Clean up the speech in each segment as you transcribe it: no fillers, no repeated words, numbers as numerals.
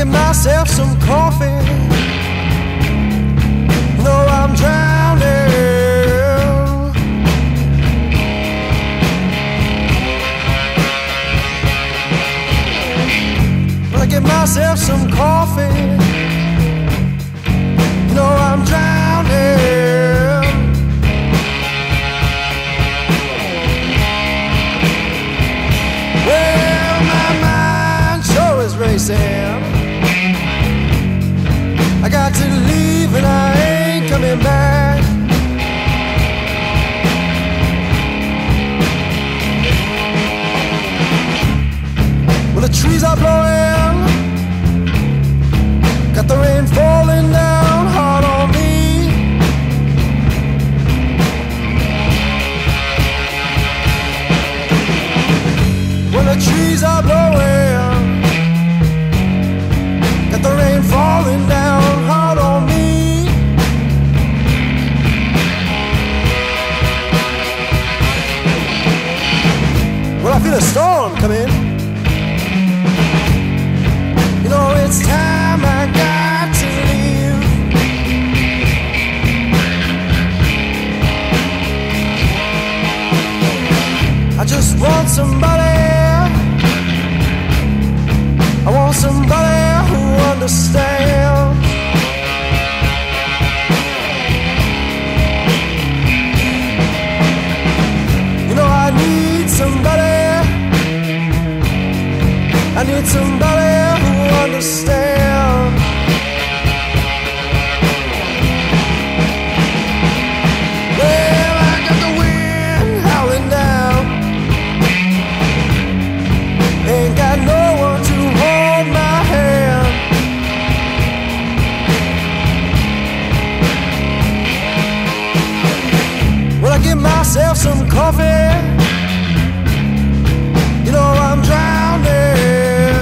get myself some coffee, you know I'm drowning. When I get myself some coffee, you know I'm drowning. Well, my mind sure is racing. I got to leave and I ain't coming back. Well, the trees are blowing, got the rain falling down hard on me. When the trees are blowing, got the rain falling down hard on me. Well, I feel a storm coming. You know it's time I got to leave. I just want somebody, I want somebody who understands. You know I need somebody, I need somebody who understands. Well, I got the wind howling down, ain't got no one to hold my hand. When I get myself some coffee, you know I'm drowning.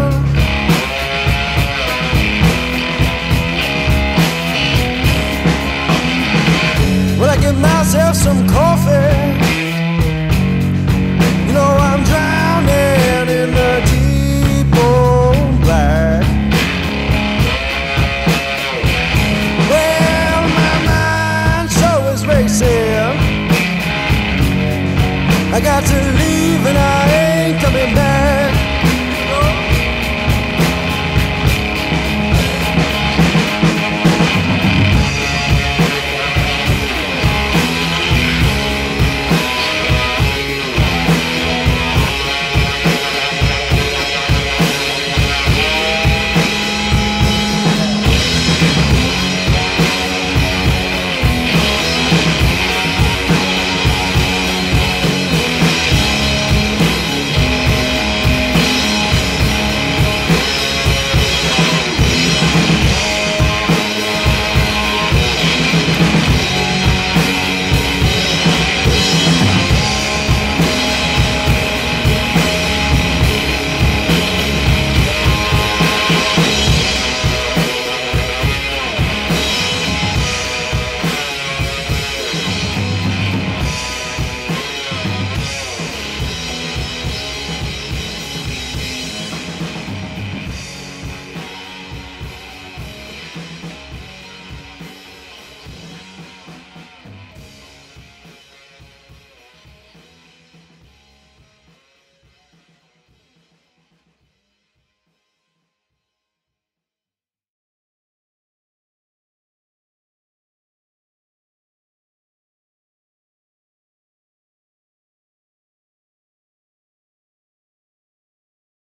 When I get myself some coffee, you know I'm drowning in the deep old black. Well, my mind sure is racing. I got to leave and I ain't coming back.